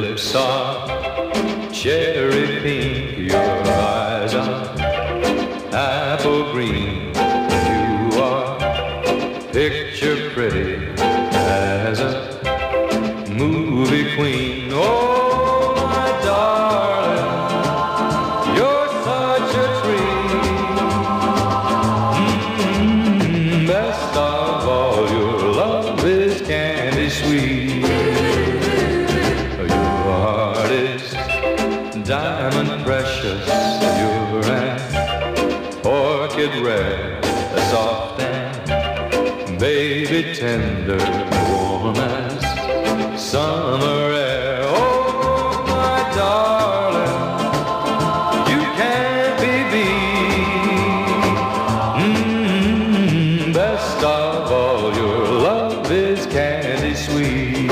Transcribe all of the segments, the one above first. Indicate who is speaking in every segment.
Speaker 1: lips are cherry pink, your eyes are apple green. You are picture pretty as a movie queen. Oh, my darling, you're such a treat. Best of all, your love is candy sweet. Your heart is diamond precious. You're an orchid red, soft and baby tender, warm as summer air. Oh, my darling, you can't be beat. Best of all, your love is candy sweet.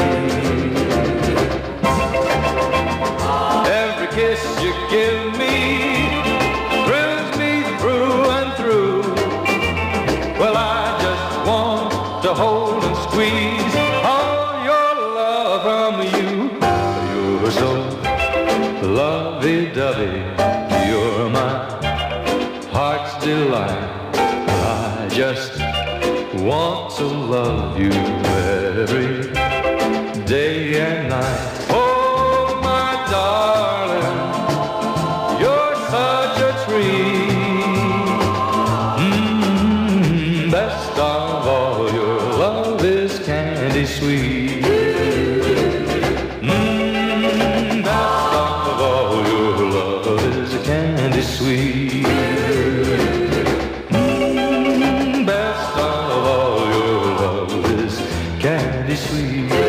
Speaker 1: Every kiss you give me thrills me through and through. Well, I just want to hold and squeeze all your love from you. You're so lovey-dovey, you're my heart's delight. I just want to love you every day and night. Oh, my darling, you're such a treat. Best of all, your love is candy sweet. Best of all, your love is candy sweet. Best of all, your love is candy sweet.